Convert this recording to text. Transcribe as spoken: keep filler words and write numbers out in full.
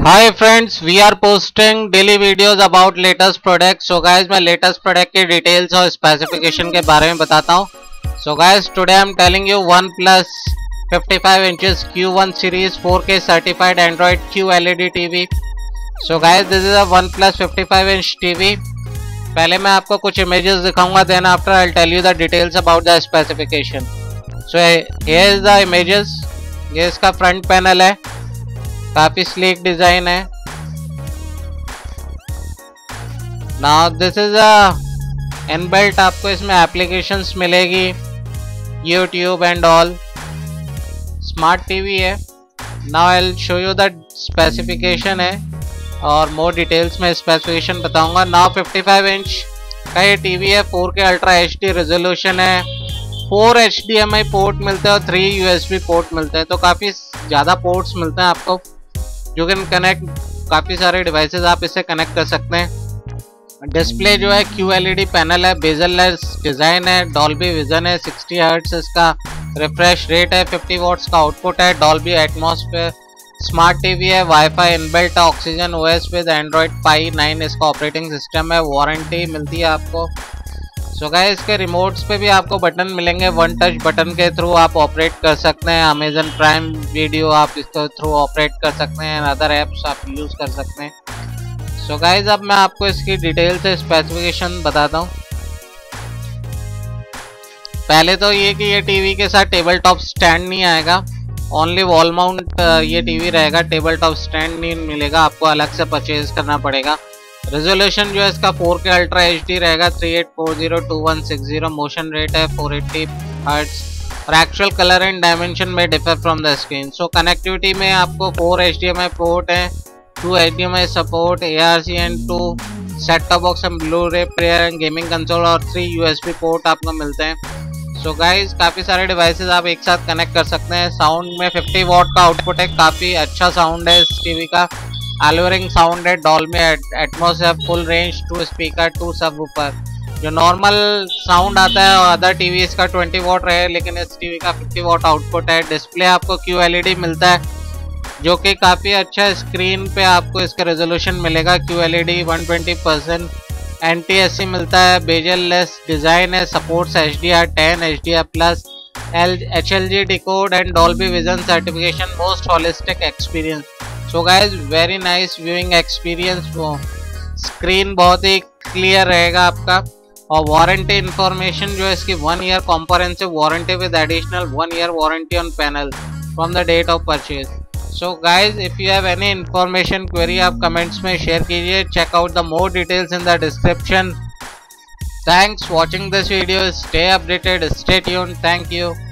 Hi friends, we are posting daily videos about latest products. So guys, मैं latest product के details और specification के बारे में बताता हूँ। So guys, today I am telling you OnePlus fifty five inches Q one series four K certified Android Q LED TV. So guys, this is a OnePlus fifty five inch TV. पहले मैं आपको कुछ images दिखाऊंगा, then after I will tell you the details about the specification. So here is the images. ये इसका front panel है, काफी sleek design है। Now this is a inbuilt, आपको इसमें एप्लीकेशंस मिलेगी, YouTube and all. Smart TV है। Now I will show you the specification है और मोर डिटेल्स में स्पेसिफिकेशन बताऊंगा। नाउ फिफ्टी फाइव इंच का ये टीवी है, four K ultra H D resolution है, four H D M I port मिलते हैं और three U S B port मिलते हैं। तो काफ़ी ज़्यादा पोर्ट्स मिलते हैं आपको, यू कैन कनेक्ट काफ़ी सारे डिवाइसेस आप इससे कनेक्ट कर सकते हैं। डिस्प्ले जो है Q L E D panel है, बेजललेस डिज़ाइन है, डॉल्बी विजन है, सिक्सटी हर्ट्ज इसका रिफ्रेश रेट है, फिफ्टी वॉट्स का आउटपुट है, डॉल्बी एटमॉस्फेयर। स्मार्ट टीवी है, WiFi inbuilt, oxygen OS with Android pie nine इसका ऑपरेटिंग सिस्टम है, वारंटी मिलती है आपको। सो गाइस, इसके रिमोट्स पे भी आपको बटन मिलेंगे, वन टच बटन के थ्रू आप ऑपरेट कर सकते हैं। अमेजन प्राइम वीडियो आप इसके थ्रू ऑपरेट कर सकते हैं, अदर ऐप्स आप यूज़ कर सकते हैं। सो गाइस, अब मैं आपको इसकी डिटेल से स्पेसिफिकेशन बताता हूँ। पहले तो ये कि ये टीवी के साथ टेबल टॉप स्टैंड नहीं आएगा, ओनली वॉल माउंट ये टीवी रहेगा, टेबल टॉप स्टैंड नहीं मिलेगा, आपको अलग से परचेज करना पड़ेगा। रेजोल्यूशन जो है इसका four K ultra H D रहेगा, three eight four zero two one six zero, motion rate है फोर एट्टी हर्ट्ज और एक्चुअल कलर एंड डायमेंशन में differ from the screen. So connectivity में आपको four H D M I port है, two H D M I support, A R C and to set top box and Blu-ray player and gaming console और three U S B port आपको मिलते हैं। So guys, काफ़ी सारे devices आप एक साथ कनेक्ट कर सकते हैं। साउंड में फिफ्टी वॉट का आउटपुट है, काफ़ी अच्छा साउंड है इस टीवी का। एलोरिंग साउंड है, डॉल्बी एटमॉस है, full range, two speaker, two subwoofer. जो नॉर्मल साउंड आता है और अदर टीवी इसका ट्वेंटी वॉट रहे, लेकिन इस टीवी का फिफ्टी वॉट आउटपुट है। डिस्प्ले आपको क्यू एल ई डी मिलता है जो कि काफ़ी अच्छा, स्क्रीन पे आपको इसका रेजोल्यूशन मिलेगा Q L E D one twenty percent. N T S C मिलता है, बेजल लेस डिज़ाइन है, supports H D R ten, H D R plus, H L G decode and Dolby vision certification, most holistic experience. So guys, very nice viewing experience. वो screen बहुत ही clear रहेगा आपका। और warranty information जो है इसकी one year comprehensive warranty with additional one year warranty on panel from the date of purchase. So guys, if you have any information query आप कमेंट्स में शेयर कीजिए। Check out the more details in the description. Thanks watching this video, stay updated, stay tuned, thank you.